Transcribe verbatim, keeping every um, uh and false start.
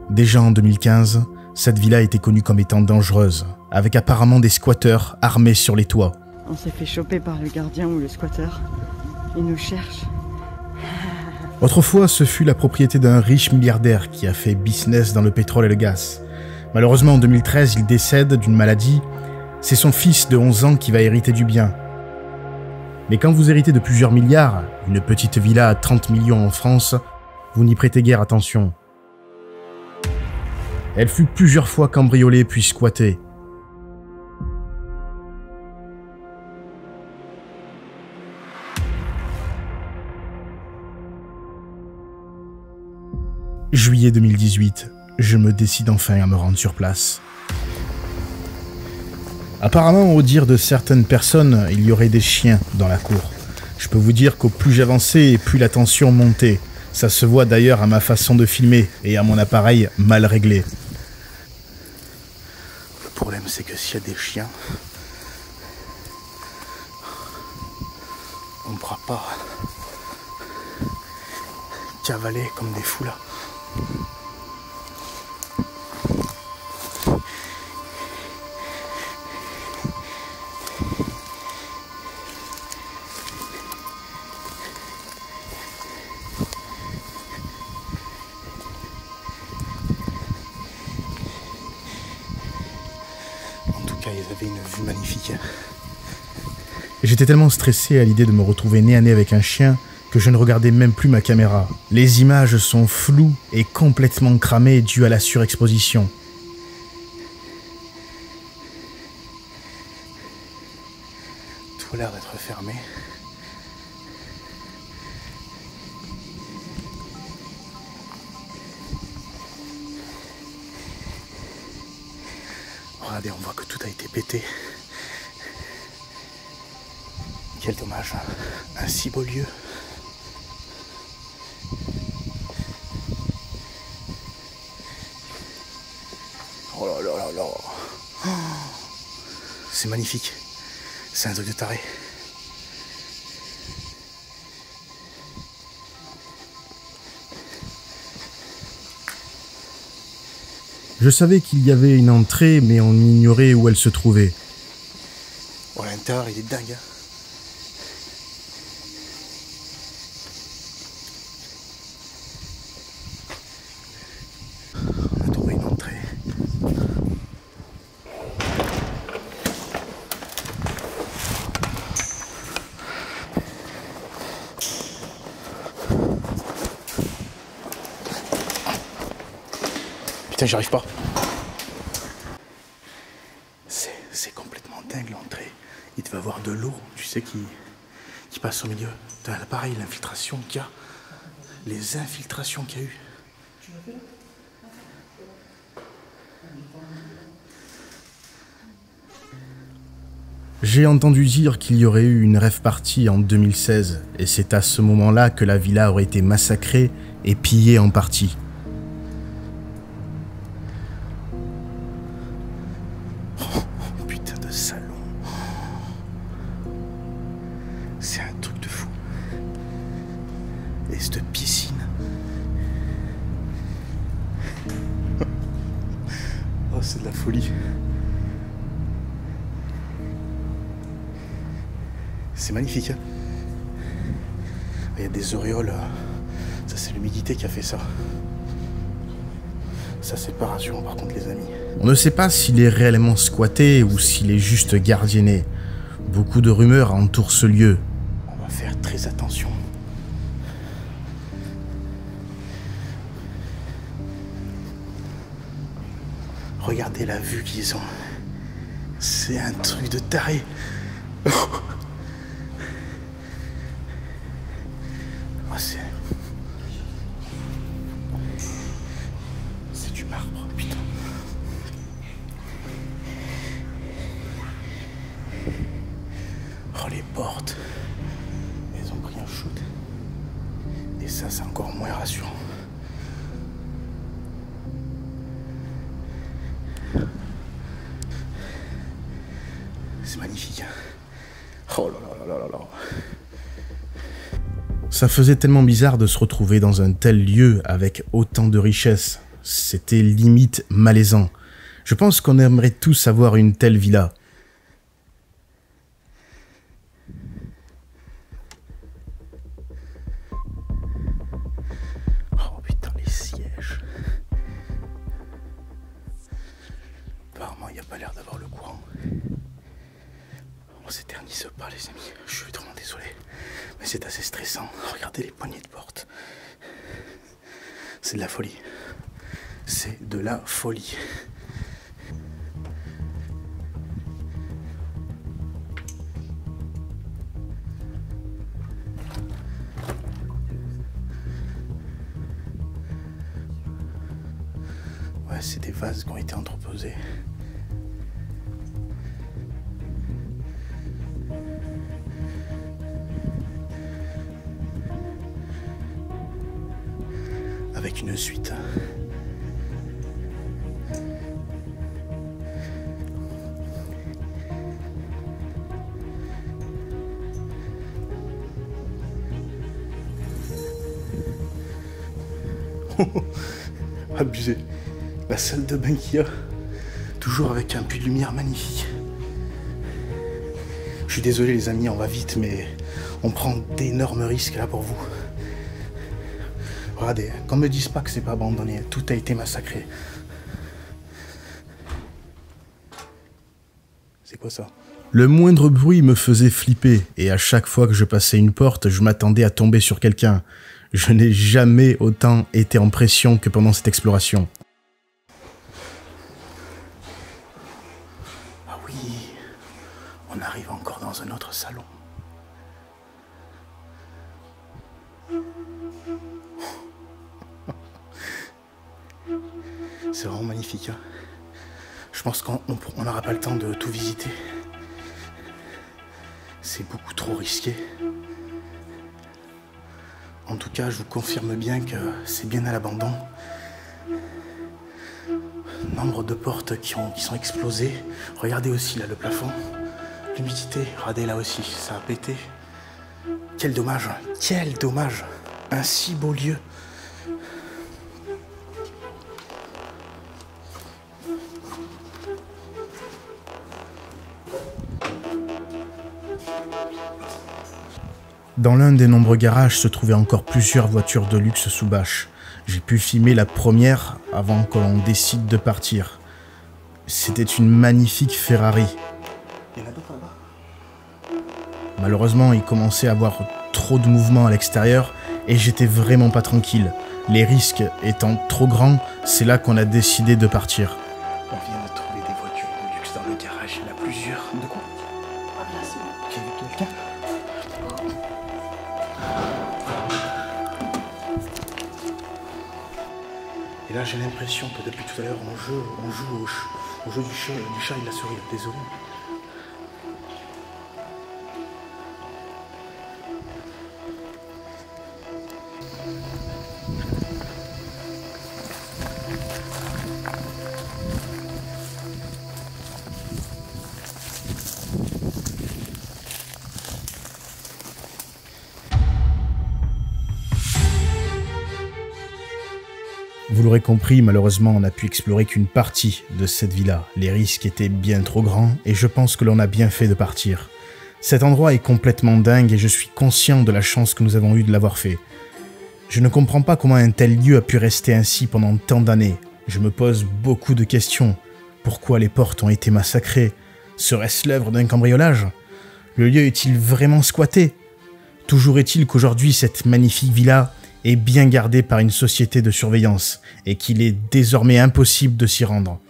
Déjà en deux mille quinze, cette villa était connue comme étant dangereuse, avec apparemment des squatteurs armés sur les toits. On s'est fait choper par le gardien ou le squatteur. Il nous cherche. Autrefois, ce fut la propriété d'un riche milliardaire qui a fait business dans le pétrole et le gaz. Malheureusement, en deux mille treize, il décède d'une maladie. C'est son fils de onze ans qui va hériter du bien. Mais quand vous héritez de plusieurs milliards, une petite villa à trente millions en France, vous n'y prêtez guère attention. Elle fut plusieurs fois cambriolée puis squattée. Juillet deux mille dix-huit, je me décide enfin à me rendre sur place. Apparemment, au dire de certaines personnes, il y aurait des chiens dans la cour. Je peux vous dire qu'au plus j'avançais et plus la tension montait. Ça se voit d'ailleurs à ma façon de filmer et à mon appareil mal réglé. Le problème, c'est que s'il y a des chiens, on ne pourra pas cavaler comme des fous là. En tout cas, ils avaient une vue magnifique. J'étais tellement stressé à l'idée de me retrouver nez à nez avec un chien que je ne regardais même plus ma caméra. Les images sont floues et complètement cramées dues à la surexposition. Tout a l'air d'être fermé. Regardez, on voit que tout a été pété. Quel dommage, un si beau lieu. Oh là là là là. Oh, c'est magnifique. C'est un truc de taré. Je savais qu'il y avait une entrée, mais on ignorait où elle se trouvait. Oh, l'intérieur, il est dingue. Hein. On a trouvé une entrée. Putain, j'y arrive pas. C'est complètement dingue l'entrée. Il devait avoir de l'eau, tu sais, qui, qui passe au milieu. Là, pareil, l'infiltration qu'il y a. Les infiltrations qu'il y a eu. J'ai entendu dire qu'il y aurait eu une rave party en deux mille seize, et c'est à ce moment-là que la villa aurait été massacrée et pillée en partie. Oh, putain de salon. C'est un truc de fou. Et cette piscine. Oh, c'est de la folie. C'est magnifique, hein. Il y a des auréoles. Ça, c'est l'humidité qui a fait ça. Ça, c'est pas rassurant, par contre, les amis. On ne sait pas s'il est réellement squatté ou s'il est juste gardienné. Beaucoup de rumeurs entourent ce lieu. On va faire très attention. Regardez la vue qu'ils ont. C'est un truc de taré. Oh, c'est... c'est du marbre, putain. Oh, les portes. Elles ont pris un shoot. Et ça, c'est encore moins rassurant. C'est magnifique. Oh là là là là là. Ça faisait tellement bizarre de se retrouver dans un tel lieu avec autant de richesse. C'était limite malaisant. Je pense qu'on aimerait tous avoir une telle villa. Oh putain, les sièges. Apparemment, il n'y a pas l'air d'avoir le courant. On s'éternise pas, les amis. Je suis vraiment désolé. Mais c'est assez stressant. Regardez les poignées de porte. C'est de la folie. C'est de la folie. Ouais, c'est des vases qui ont été entreposés. Avec une suite. Abusé. La salle de bain qu'il y a, toujours avec un puits de lumière magnifique. Je suis désolé les amis, on va vite, mais on prend d'énormes risques là pour vous. Regardez, qu'on me dise pas que c'est pas abandonné, tout a été massacré. C'est quoi ça? Le moindre bruit me faisait flipper, et à chaque fois que je passais une porte, je m'attendais à tomber sur quelqu'un. Je n'ai jamais autant été en pression que pendant cette exploration. Ah oui, on arrive encore dans un autre salon. C'est vraiment magnifique. Hein. Je pense qu'on n'aura pas le temps de tout visiter. C'est beaucoup trop risqué. En tout cas, je vous confirme bien que c'est bien à l'abandon. Nombre de portes qui, ont, qui sont explosées. Regardez aussi là le plafond. L'humidité, regardez là aussi, ça a pété. Quel dommage, quel dommage. Un si beau lieu. Dans l'un des nombreux garages se trouvaient encore plusieurs voitures de luxe sous bâche. J'ai pu filmer la première avant que l'on décide de partir. C'était une magnifique Ferrari. Il y en a d'autres là-bas. Malheureusement, il commençait à avoir trop de mouvements à l'extérieur et j'étais vraiment pas tranquille. Les risques étant trop grands, c'est là qu'on a décidé de partir. On vient de trouver des voitures de luxe dans le garage. Il y en a plusieurs. De quoi? Ah bien sûr. Qu'il y a quelqu'un. Et là, j'ai l'impression que depuis tout à l'heure, on joue, on joue au, ch au jeu du chat, du chat et de la souris. Désolé. Vous l'aurez compris, malheureusement, on n'a pu explorer qu'une partie de cette villa. Les risques étaient bien trop grands et je pense que l'on a bien fait de partir. Cet endroit est complètement dingue et je suis conscient de la chance que nous avons eue de l'avoir fait. Je ne comprends pas comment un tel lieu a pu rester ainsi pendant tant d'années. Je me pose beaucoup de questions. Pourquoi les portes ont été massacrées? Serait-ce l'œuvre d'un cambriolage? Le lieu est-il vraiment squatté? Toujours est-il qu'aujourd'hui, cette magnifique villa est bien gardée par une société de surveillance et qu'il est désormais impossible de s'y rendre.